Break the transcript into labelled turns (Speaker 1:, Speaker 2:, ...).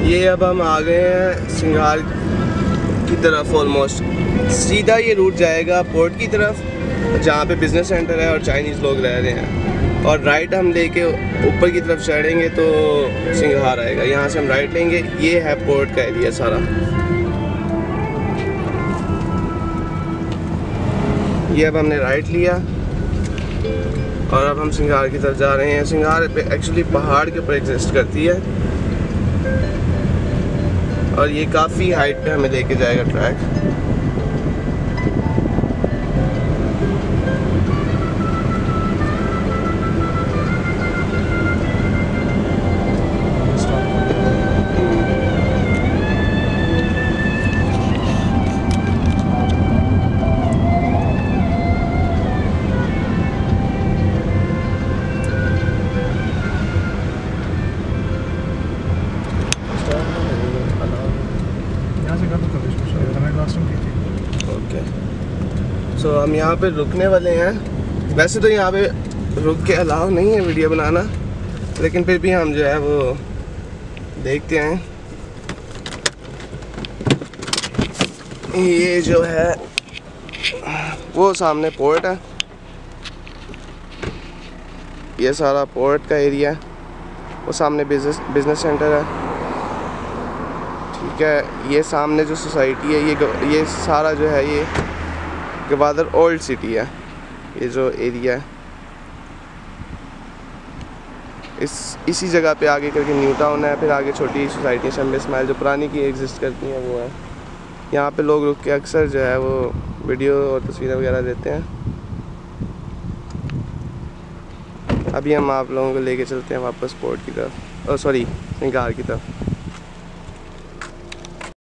Speaker 1: ये अब हम आ गए हैं सिंगार की तरफ। ऑलमोस्ट सीधा ये रूट जाएगा पोर्ट की तरफ, जहाँ पे बिज़नेस सेंटर है और चाइनीज़ लोग रह रहे हैं। और राइट हम लेके ऊपर की तरफ चढ़ेंगे तो सिंगार आएगा। यहाँ से हम राइट लेंगे। ये है पोर्ट का एरिया सारा। ये अब हमने राइट लिया और अब हम सिंगार की तरफ जा रहे हैं। सिंगार पे एक्चुअली पहाड़ के ऊपर एग्जिस्ट करती है और ये काफ़ी हाइट पे हमें लेके जाएगा ट्रैक। ओके, सो हम यहाँ पे रुकने वाले हैं। वैसे तो यहाँ पे रुक के अलाउ नहीं है वीडियो बनाना, लेकिन फिर भी हम जो है वो देखते हैं। ये जो है वो सामने पोर्ट है। ये सारा पोर्ट का एरिया है। वो सामने बिजनेस सेंटर है। ठीक है, ये सामने जो सोसाइटी है ये सारा जो है ये गवादर ओल्ड सिटी है। ये जो एरिया है इसी जगह पे आगे करके न्यू टाउन है। फिर आगे छोटी सोसाइटी शम्बे स्माइल जो पुरानी की एग्जिस्ट करती हैं वो है। यहाँ पे लोग रुक के अक्सर जो है वो वीडियो और तस्वीरें वगैरह लेते हैं। अभी हम आप लोगों को लेके चलते हैं वापस पोर्ट की तरफ, सॉरी सिंगार की तरफ।